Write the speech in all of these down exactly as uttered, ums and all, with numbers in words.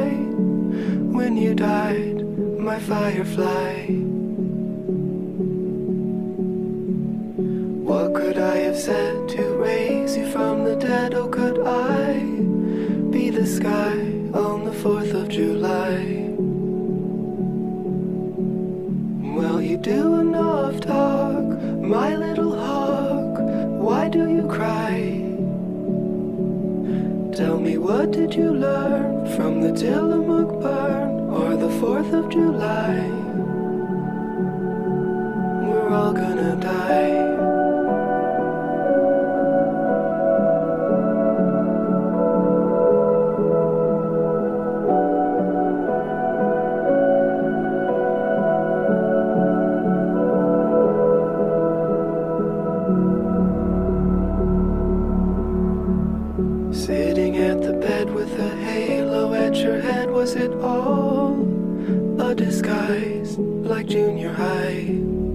cry when you died, my firefly. What could I have said to raise you from the dead? Oh, could I be the sky on the fourth of July? Well, you do enough talk, my little hawk. Why do you cry? Tell me, what did you learn from the Tillamook burn or the fourth of July? We're all gonna die. Sitting at the bed with a halo at your head, was it all a disguise like junior high?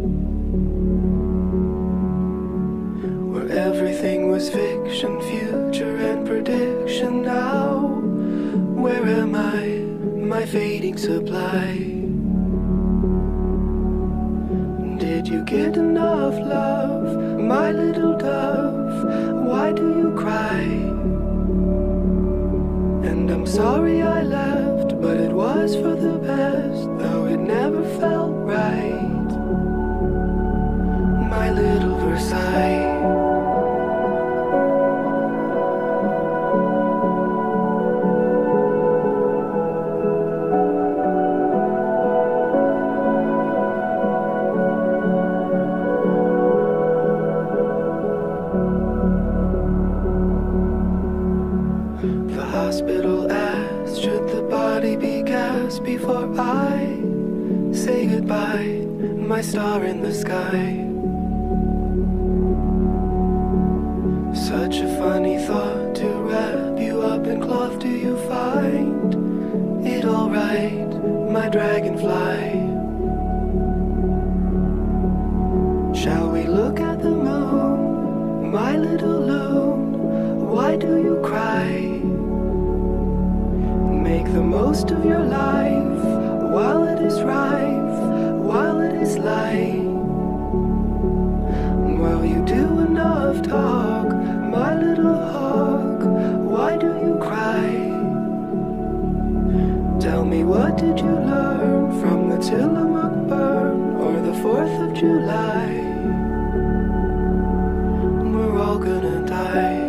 Where everything was fiction, future and prediction. Now, where am I, my fading supply? Did you get enough love, my little dove? Why do you cry? And I'm sorry I left, but it was for the best, though it never felt right. My little Versailles. The hospital asked, should the body be gassed before I say goodbye, my star in the sky? Such a funny thought to wrap you up in cloth. Do you find it alright, my dragonfly? Shall we look at the moon, my little loon? Why do you cry? Make the most of your life while it is rife, while it is light. Well, you do enough talk, my little hawk. Why do you cry? Tell me, what did you learn from the Tillamook burn or the fourth of July? We're all gonna die.